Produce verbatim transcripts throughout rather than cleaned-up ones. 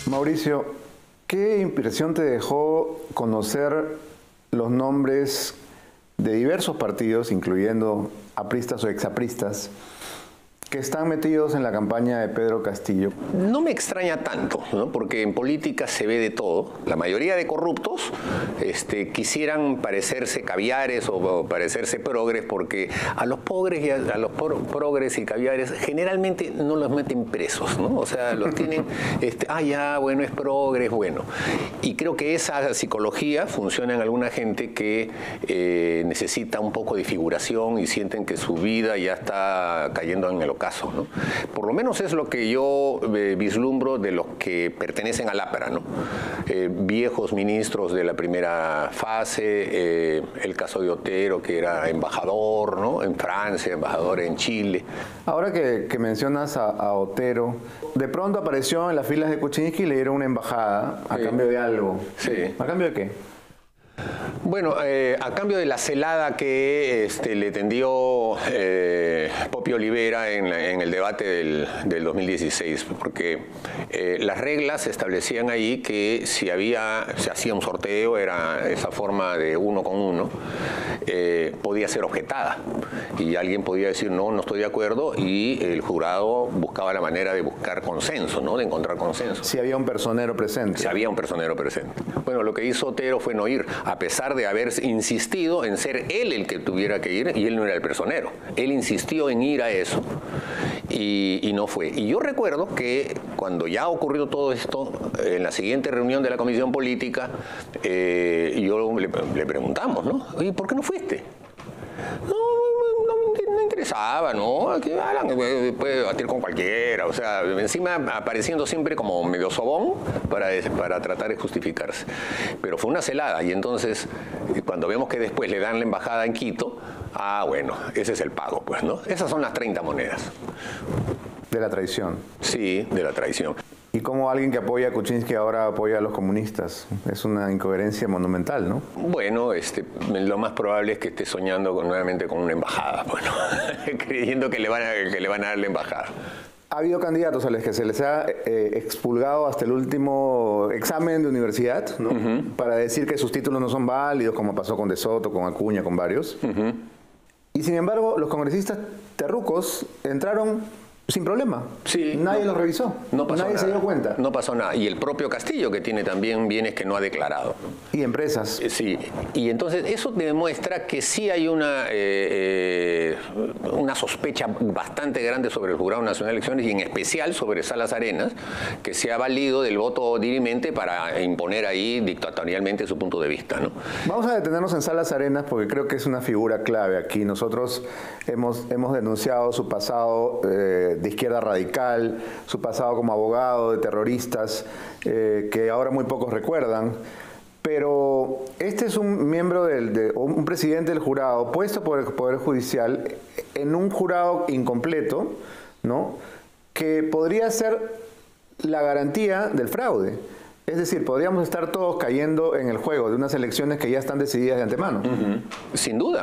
Mauricio, ¿qué impresión te dejó conocer los nombres de diversos partidos, incluyendo apristas o exapristas, que están metidos en la campaña de Pedro Castillo? No me extraña tanto, ¿no? Porque en política se ve de todo. La mayoría de corruptos este, quisieran parecerse caviares o, o parecerse progres, porque a los pobres y a, a los pro, progres y caviares generalmente no los meten presos, ¿no? O sea, los tienen, este, ah, ya, bueno, es progres, bueno. Y creo que esa psicología funciona en alguna gente que eh, necesita un poco de figuración y sienten que su vida ya está cayendo en el caso, ¿no? Por lo menos es lo que yo eh, vislumbro de los que pertenecen al APRA, ¿no? Eh, viejos ministros de la primera fase, eh, el caso de Otero, que era embajador, ¿no? En Francia, embajador en Chile. Ahora que, que mencionas a, a Otero, de pronto apareció en las filas de Kuczynski y le dieron una embajada a sí. cambio de algo. Sí. ¿A cambio de qué? Bueno, eh, a cambio de la celada que este, le tendió eh, Popio Olivera en, la, en el debate del, del dos mil dieciséis, porque eh, las reglas establecían ahí que si había, se hacía un sorteo, era esa forma de uno con uno, eh, podía ser objetada y alguien podía decir no, no estoy de acuerdo, y el jurado buscaba la manera de buscar consenso, ¿no? De encontrar consenso. Si había un personero presente. Si había un personero presente. Bueno, lo que hizo Otero fue no ir, a pesar de haber insistido en ser él el que tuviera que ir, y él no era el personero. Él insistió en ir a eso y, y no fue. Y yo recuerdo que cuando ya ocurrió todo esto, en la siguiente reunión de la Comisión Política, eh, yo le, le preguntamos, ¿no? Oye, ¿por qué no fuiste? No, no me interesaba, ¿no? Aquí Alan puede batir con cualquiera, o sea, encima apareciendo siempre como medio sobón para, para tratar de justificarse. Pero fue una celada, y entonces cuando vemos que después le dan la embajada en Quito, ah, bueno, ese es el pago, pues, ¿no? Esas son las treinta monedas. De la traición. Sí, de la traición. Y como alguien que apoya a Kuczynski ahora apoya a los comunistas. Es una incoherencia monumental, ¿no? Bueno, este, lo más probable es que esté soñando con, nuevamente con una embajada, bueno, creyendo que le, van a, que le van a dar la embajada. Ha habido candidatos a los que se les ha eh, expulgado hasta el último examen de universidad, ¿no? Uh-huh. Para decir que sus títulos no son válidos, como pasó con De Soto, con Acuña, con varios. Uh-huh. Y sin embargo, los congresistas terrucos entraron sin problema. Sí, nadie no, los revisó. No pasó Nadie nada. se dio cuenta. No pasó nada. Y el propio Castillo, que tiene también bienes que no ha declarado. Y empresas. Sí. Y entonces eso demuestra que sí hay una, eh, una sospecha bastante grande sobre el Jurado Nacional de Elecciones, y en especial sobre Salas Arenas, que se ha valido del voto dirimente para imponer ahí dictatorialmente su punto de vista, ¿no? Vamos a detenernos en Salas Arenas porque creo que es una figura clave aquí. Nosotros hemos, hemos denunciado su pasado eh, de izquierda radical, su pasado como abogado de terroristas, eh, que ahora muy pocos recuerdan. Pero este es un miembro, del, de, un presidente del jurado, puesto por el Poder Judicial en un jurado incompleto, ¿no? Que podría ser la garantía del fraude. Es decir, podríamos estar todos cayendo en el juego de unas elecciones que ya están decididas de antemano. Uh-huh. Sin duda.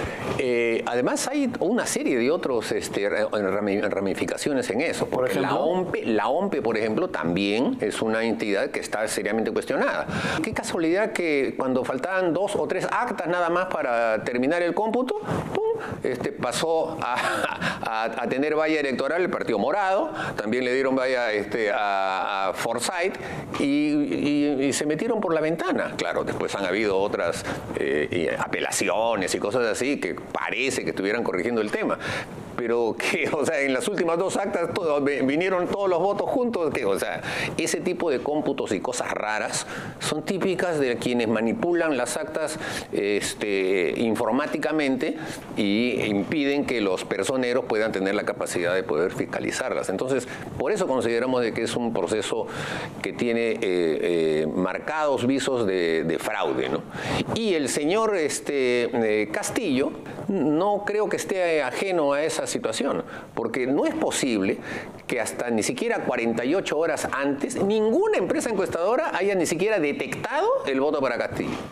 Eh, además hay una serie de otros este, ramificaciones en eso. Porque por ejemplo, la OMPE, la OMPE, por ejemplo, también es una entidad que está seriamente cuestionada. Qué casualidad que cuando faltaban dos o tres actas nada más para terminar el cómputo, ¡pum!, este, pasó a, a, a tener valla electoral el Partido Morado, también le dieron valla este, a, a Forsyth, y Y, y, y se metieron por la ventana. Claro, después han habido otras eh, apelaciones y cosas así que parece que estuvieran corrigiendo el tema. Pero que, o sea, en las últimas dos actas todo, vinieron todos los votos juntos. Que, o sea, ese tipo de cómputos y cosas raras son típicas de quienes manipulan las actas este, informáticamente y impiden que los personeros puedan tener la capacidad de poder fiscalizarlas. Entonces, por eso consideramos de que es un proceso que tiene eh, eh, marcados visos de, de fraude, ¿no? Y el señor este, eh, Castillo no creo que esté ajeno a esa situación, porque no es posible que hasta ni siquiera cuarenta y ocho horas antes ninguna empresa encuestadora haya ni siquiera detectado el voto para Castillo.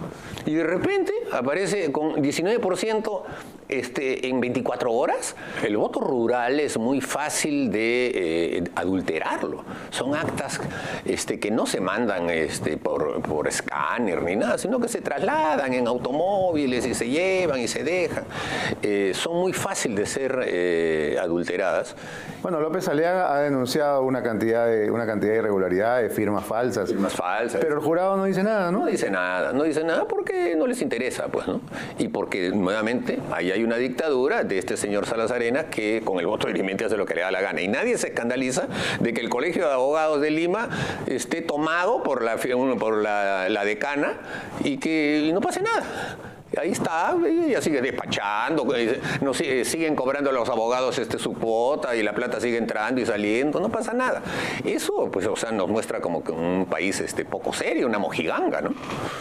Y de repente aparece con diecinueve por ciento este, en veinticuatro horas. El voto rural es muy fácil de eh, adulterarlo. Son actas este, que no se mandan este, por, por escáner ni nada, sino que se trasladan en automóviles y se llevan y se dejan. Eh, son muy fáciles de ser eh, adulteradas. Bueno, López Aliaga ha denunciado una cantidad de, una cantidad de irregularidades, firmas falsas. Firmas falsas. Pero el jurado no dice nada, ¿no? No dice nada, no dice nada porque no les interesa, pues, ¿no? Y porque, nuevamente, ahí hay una dictadura de este señor Salazar Arenas que con el voto dirimente hace lo que le da la gana. Y nadie se escandaliza de que el Colegio de Abogados de Lima esté tomado por la, por la, la decana y que y no pase nada. Ahí está, ella sigue despachando, no, siguen cobrando a los abogados este, su cuota y la plata sigue entrando y saliendo, no pasa nada. Eso, pues, o sea, nos muestra como que un país este, poco serio, una mojiganga, ¿no?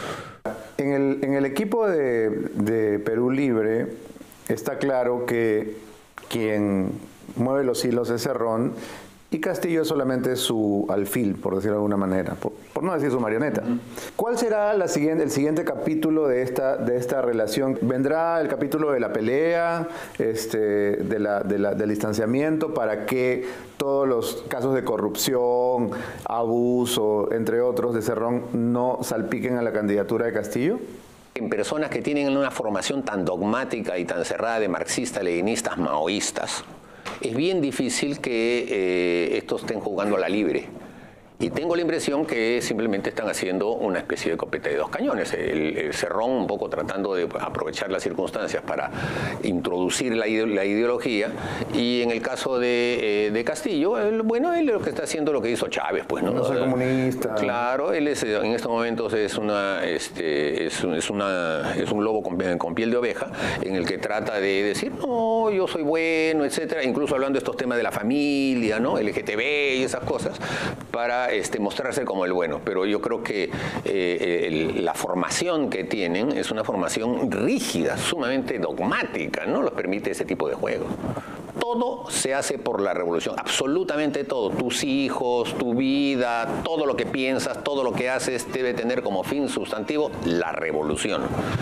En el, en el equipo de, de Perú Libre está claro que quien mueve los hilos es Cerrón y Castillo es solamente su alfil, por decirlo de alguna manera, por, por no decir su marioneta. Uh-huh. ¿Cuál será la siguiente, el siguiente capítulo de esta, de esta relación? ¿Vendrá el capítulo de la pelea, este, de la, de la, del distanciamiento, para que todos los casos de corrupción, abuso, entre otros, de Cerrón no salpiquen a la candidatura de Castillo? En personas que tienen una formación tan dogmática y tan cerrada de marxistas, leninistas, maoístas, es bien difícil que eh, estos estén jugando a la libre. Y tengo la impresión que simplemente están haciendo una especie de copete de dos cañones. El, el Cerrón un poco tratando de aprovechar las circunstancias para introducir la, ide la ideología. Y en el caso de, eh, de Castillo, él, bueno, él lo que está haciendo lo que hizo Chávez, pues, ¿no? No soy comunista. Claro, él es, en estos momentos es, una, este, es, es, una, es un lobo con, con piel de oveja, en el que trata de decir, no, yo soy bueno, etcétera. Incluso hablando de estos temas de la familia, ¿no? L G T B y esas cosas, para Este, mostrarse como el bueno, pero yo creo que eh, el, la formación que tienen es una formación rígida, sumamente dogmática, no los permite ese tipo de juegos. Todo se hace por la revolución, absolutamente todo. Tus hijos, tu vida, todo lo que piensas, todo lo que haces debe tener como fin sustantivo la revolución.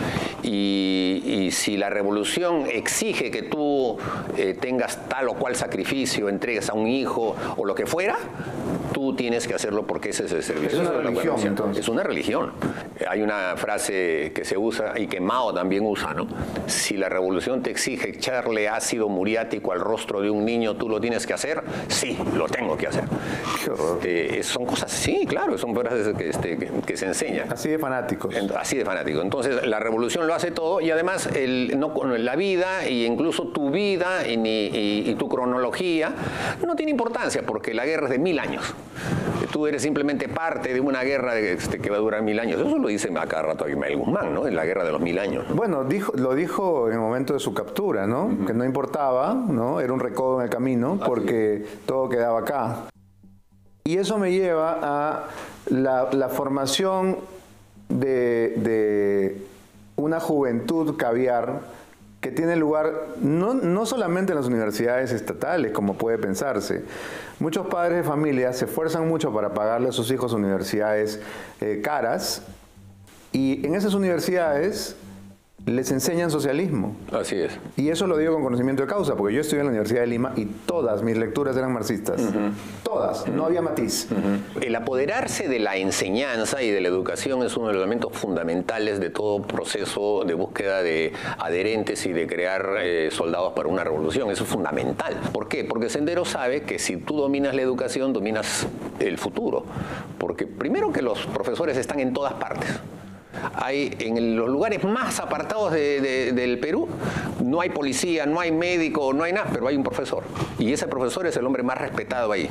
Y, y si la revolución exige que tú eh, tengas tal o cual sacrificio, entregues a un hijo o lo que fuera, tú tienes que hacerlo porque ese es el servicio. Es una religión, entonces. Es una religión. Hay una frase que se usa y que Mao también usa, ¿no? Si la revolución te exige echarle ácido muriático al rostro de un niño, ¿tú lo tienes que hacer? Sí, lo tengo que hacer. Qué horror. Eh, son cosas, sí, claro, son frases que, este, que, que se enseñan. Así de fanáticos. Así de fanáticos. Entonces, la revolución lo hace todo y además el, no, la vida e incluso tu vida y, y, y tu cronología no tiene importancia porque la guerra es de mil años. Tú eres simplemente parte de una guerra de, este, que va a durar mil años. Eso lo dice a cada rato Ismael Guzmán, ¿no? En la guerra de los mil años, ¿no? Bueno, dijo, lo dijo en el momento de su captura, ¿no? Uh-huh. Que no importaba, ¿no? Era un recodo en el camino porque Así. todo quedaba acá. Y eso me lleva a la, la formación de, de una juventud caviar que tiene lugar no, no solamente en las universidades estatales, como puede pensarse. Muchos padres de familia se esfuerzan mucho para pagarle a sus hijos universidades eh, caras, y en esas universidades les enseñan socialismo. Así es. Y eso lo digo con conocimiento de causa, porque yo estudié en la Universidad de Lima y todas mis lecturas eran marxistas. Uh-huh. Todas, uh-huh. No había matiz. Uh-huh. El apoderarse de la enseñanza y de la educación es uno de los elementos fundamentales de todo proceso de búsqueda de adherentes y de crear eh, soldados para una revolución. Eso es fundamental. ¿Por qué? Porque Sendero sabe que si tú dominas la educación, dominas el futuro. Porque primero que los profesores están en todas partes. Hay en los lugares más apartados de, de, del Perú, no hay policía, no hay médico, no hay nada, pero hay un profesor. Y ese profesor es el hombre más respetado ahí.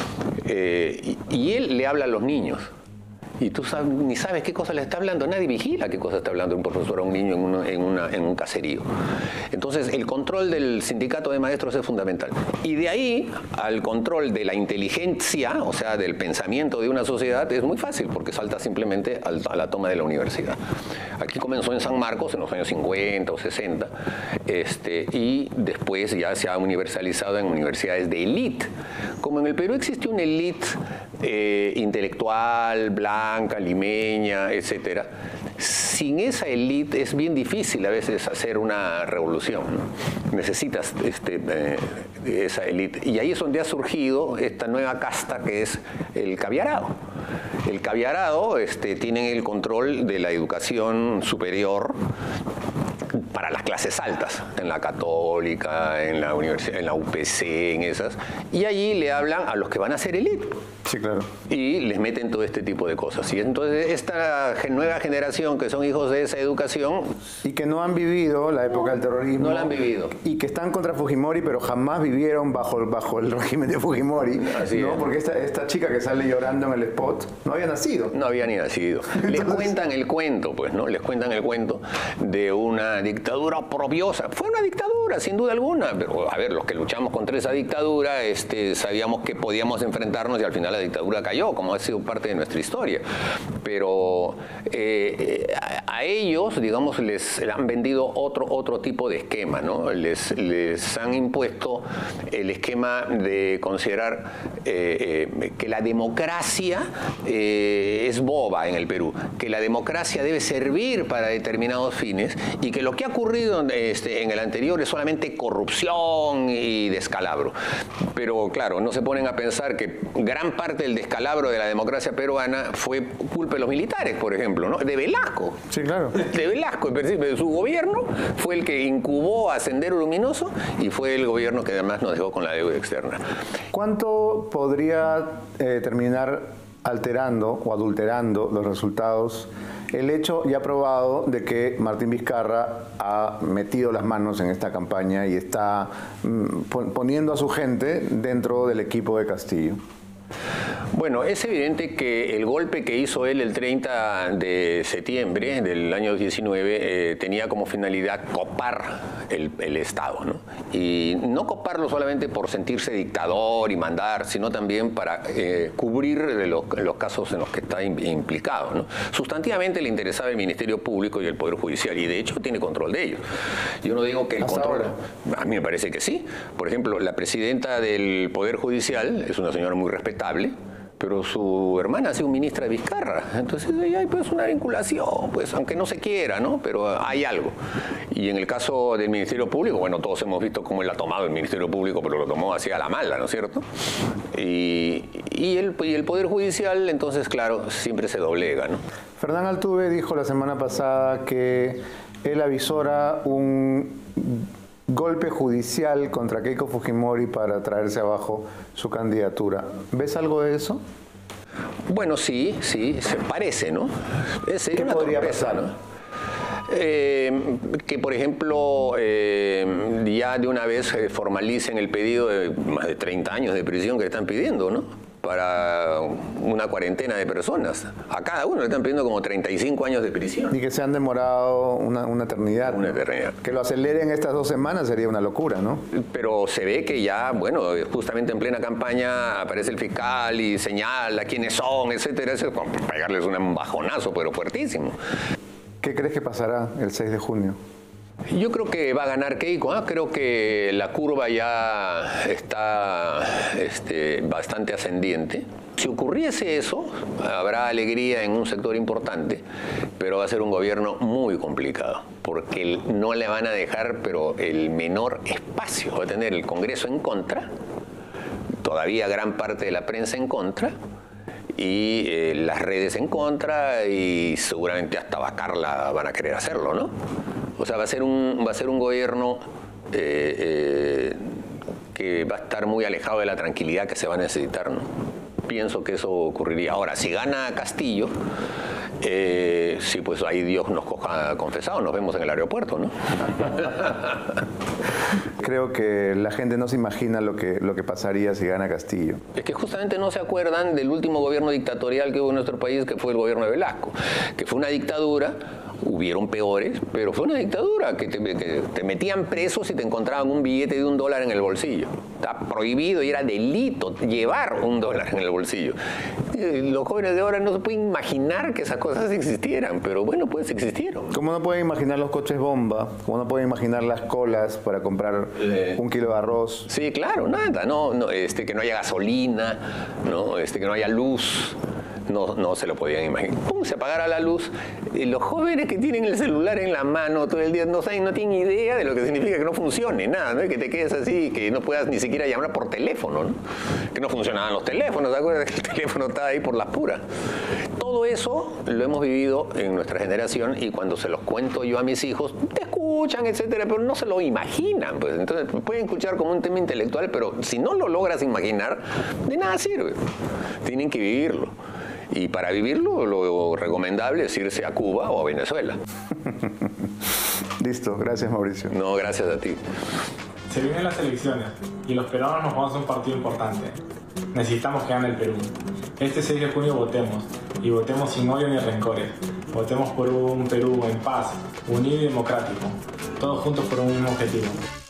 Eh, y, y él le habla a los niños. Y tú sabes, ni sabes qué cosa le está hablando. Nadie vigila qué cosa está hablando un profesor a un niño en, una, en, una, en un caserío. Entonces, el control del sindicato de maestros es fundamental. Y de ahí al control de la inteligencia, o sea, del pensamiento de una sociedad, es muy fácil, porque salta simplemente al, a la toma de la universidad. Aquí comenzó en San Marcos en los años cincuenta o sesenta, este, y después ya se ha universalizado en universidades de élite. Como en el Perú existe una élite eh, intelectual, blanca, limeña, etcétera, sin esa élite es bien difícil a veces hacer una revolución, ¿no? Necesitas este, eh, esa élite. Y ahí es donde ha surgido esta nueva casta que es el caviarado. El caviarado este, tiene el control de la educación superior para las clases altas, en la católica, en la universidad, en la U P C, en esas, y allí le hablan a los que van a ser élite. Sí, claro. Y les meten todo este tipo de cosas. Y entonces esta nueva generación que son hijos de esa educación... Y que no han vivido la época del terrorismo. No la han vivido. Y que están contra Fujimori, pero jamás vivieron bajo, bajo el régimen de Fujimori. Así ¿no? es. Porque esta, esta chica que sale llorando en el spot no había nacido. No había ni nacido. Les Entonces... cuentan el cuento, pues, ¿no? Les cuentan el cuento de una dictadura oprobiosa. Fue una dictadura, sin duda alguna. Pero, a ver, los que luchamos contra esa dictadura este, sabíamos que podíamos enfrentarnos y al final la dictadura cayó, como ha sido parte de nuestra historia. Pero eh, a, a ellos, digamos, les han vendido otro, otro tipo de esquema, ¿no? Les, les han impuesto el esquema de considerar eh, eh, que la democracia eh, es boba en el Perú, que la democracia debe servir para determinados fines y que lo que ha ocurrido este, en el anterior es solamente corrupción y descalabro. Pero claro, no se ponen a pensar que gran parte del descalabro de la democracia peruana fue culpa de los militares, por ejemplo, ¿no? De Velasco. Sí, claro. De Velasco, en principio, de su gobierno, fue el que incubó a Sendero Luminoso y fue el gobierno que además nos dejó con la deuda externa. ¿Cuánto podría eh, terminar alterando o adulterando los resultados el hecho ya probado de que Martín Vizcarra ha metido las manos en esta campaña y está mm, poniendo a su gente dentro del equipo de Castillo? Bueno, es evidente que el golpe que hizo él el treinta de septiembre del año diecinueve eh, tenía como finalidad copar el, el Estado, ¿no? Y no coparlo solamente por sentirse dictador y mandar, sino también para eh, cubrir los, los casos en los que está implicado, ¿no? Sustantivamente le interesaba el Ministerio Público y el Poder Judicial, y de hecho tiene control de ellos. Yo no digo que el ¿Hasta control... ahora? A mí me parece que sí. Por ejemplo, la presidenta del Poder Judicial es una señora muy respetable, pero su hermana ha sido ministra de Vizcarra. Entonces ahí hay pues una vinculación, pues aunque no se quiera, ¿no? Pero hay algo. Y en el caso del Ministerio Público, bueno, todos hemos visto cómo él ha tomado el Ministerio Público, pero lo tomó así a la mala, ¿no es cierto? Y, y, el, y el Poder Judicial, entonces, claro, siempre se doblega, ¿no? Fernán Altuve dijo la semana pasada que él avisora un golpe judicial contra Keiko Fujimori para traerse abajo su candidatura. ¿Ves algo de eso? Bueno, sí, sí, se parece, ¿no? Es ¿Qué podría pasar? ¿no? Eh, que, por ejemplo, eh, ya de una vez formalicen el pedido de más de treinta años de prisión que están pidiendo, ¿no? Para una cuarentena de personas. A cada uno le están pidiendo como treinta y cinco años de prisión. Y que se han demorado una, una eternidad. Una ¿no? eternidad. Que lo aceleren estas dos semanas sería una locura, ¿no? Pero se ve que ya, bueno, justamente en plena campaña aparece el fiscal y señala quiénes son, etcétera, etcétera, para pegarles un bajonazo, pero fuertísimo. ¿Qué crees que pasará el seis de junio? Yo creo que va a ganar Keiko, ¿eh? Creo que la curva ya está este, bastante ascendiente. Si ocurriese eso, habrá alegría en un sector importante, pero va a ser un gobierno muy complicado, porque no le van a dejar, pero el menor espacio. Va a tener el Congreso en contra, todavía gran parte de la prensa en contra, y eh, las redes en contra, y seguramente hasta Bacarla van a querer hacerlo, ¿no? O sea, va a ser un, va a ser un gobierno eh, eh, que va a estar muy alejado de la tranquilidad que se va a necesitar, ¿no? Pienso que eso ocurriría. Ahora, si gana Castillo, eh, sí, pues ahí Dios nos coja confesado, nos vemos en el aeropuerto, ¿no? Creo que la gente no se imagina lo que, lo que pasaría si gana Castillo. Es que justamente no se acuerdan del último gobierno dictatorial que hubo en nuestro país, que fue el gobierno de Velasco, que fue una dictadura. Hubieron peores, pero fue una dictadura que te, que te metían presos y te encontraban un billete de un dólar en el bolsillo. Está prohibido y era delito llevar un dólar en el bolsillo. Los jóvenes de ahora no se pueden imaginar que esas cosas existieran, pero bueno, pues existieron. ¿Cómo no pueden imaginar los coches bomba? ¿Cómo no pueden imaginar las colas para comprar eh, un kilo de arroz? Sí, claro, nada, no, no, este, que no haya gasolina, no, este, que no haya luz. no, no se lo podían imaginar. ¿Cómo se apagara la luz? Y los jóvenes que tienen el celular en la mano todo el día no saben, no tienen idea de lo que significa que no funcione, nada, ¿no? Que te quedes así, que no puedas ni siquiera llamar por teléfono, ¿no? Que no funcionaban los teléfonos, ¿te acuerdas? Que el teléfono estaba ahí por las puras. Todo eso lo hemos vivido en nuestra generación y cuando se los cuento yo a mis hijos, te escuchan, etcétera, pero no se lo imaginan, pues. Entonces pueden escuchar como un tema intelectual, pero si no lo logras imaginar, de nada sirve. Tienen que vivirlo. Y para vivirlo, lo recomendable es irse a Cuba o a Venezuela. Listo, gracias Mauricio. No, gracias a ti. Se vienen las elecciones y los peruanos nos vamos a un partido importante. Necesitamos que gane el Perú. Este seis de junio votemos, y votemos sin odio ni rencores. Votemos por un Perú en paz, unido y democrático, todos juntos por un mismo objetivo.